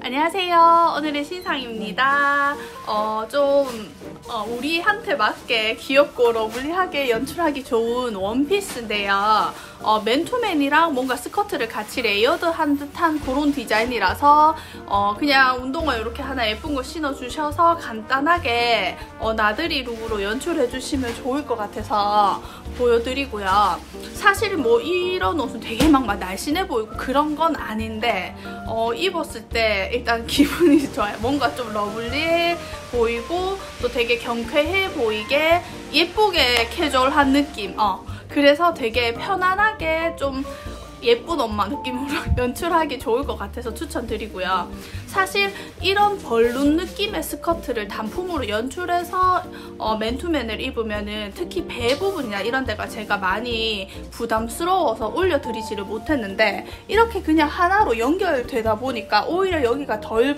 안녕하세요. 오늘의 신상입니다. 우리한테 맞게 귀엽고 러블리하게 연출하기 좋은 원피스인데요. 맨투맨이랑 뭔가 스커트를 같이 레이어드한 듯한 그런 디자인이라서 그냥 운동화 이렇게 하나 예쁜 거 신어주셔서 간단하게 나들이 룩으로 연출해주시면 좋을 것 같아서 보여드리고요. 사실 뭐 이런 옷은 되게 막 날씬해 보이고 그런 건 아닌데 입었을 때 일단 기분이 좋아요. 뭔가 좀 러블리해 보이고 또 되게 경쾌해 보이게 예쁘게 캐주얼한 느낌. 그래서 되게 편안하게 좀 예쁜 엄마 느낌으로 연출하기 좋을 것 같아서 추천드리고요. 사실 이런 벌룬 느낌의 스커트를 단품으로 연출해서 맨투맨을 입으면은 특히 배 부분이나 이런 데가 제가 많이 부담스러워서 올려드리지를 못했는데 이렇게 그냥 하나로 연결되다 보니까 오히려 여기가 덜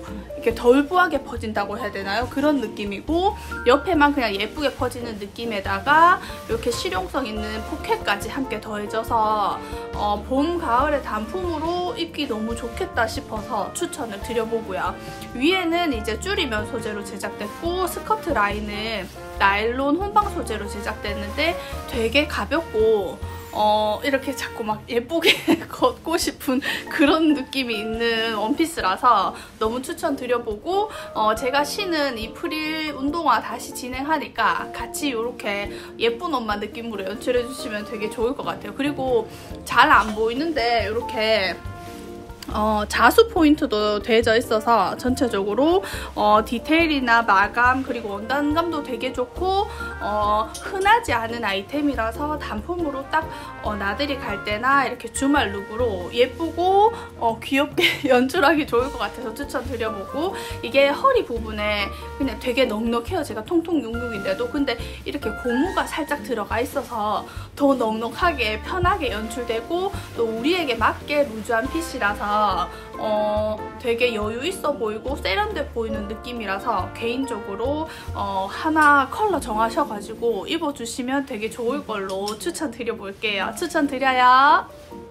부하게 퍼진다고 해야 되나요? 그런 느낌이고 옆에만 그냥 예쁘게 퍼지는 느낌에다가 이렇게 실용성 있는 포켓까지 함께 더해져서 봄, 가을에 단품으로 입기 너무 좋겠다 싶어서 추천을 드려보고요. 위에는 이제 줄이면 소재로 제작됐고 스커트 라인은 나일론 혼방 소재로 제작됐는데 되게 가볍고 이렇게 자꾸 막 예쁘게 걷고 싶은 그런 느낌이 있는 원피스라서 너무 추천드려보고 제가 신은 이 프릴 운동화 다시 진행하니까 같이 이렇게 예쁜 옷만 느낌으로 연출해주시면 되게 좋을 것 같아요. 그리고 잘 안 보이는데 이렇게 자수 포인트도 되어져 있어서 전체적으로 디테일이나 마감 그리고 원단감도 되게 좋고 흔하지 않은 아이템이라서 단품으로 딱 나들이 갈 때나 이렇게 주말 룩으로 예쁘고 귀엽게 연출하기 좋을 것 같아서 추천드려보고 이게 허리 부분에 그냥 되게 넉넉해요. 제가 통통 66인데도 근데 이렇게 고무가 살짝 들어가 있어서 더 넉넉하게 편하게 연출되고 또 우리에게 맞게 루즈한 핏이라서 되게 여유 있어 보이고 세련돼 보이는 느낌이라서 개인적으로 하나 컬러 정하셔가지고 입어주시면 되게 좋을 걸로 추천드려볼게요. 추천드려요.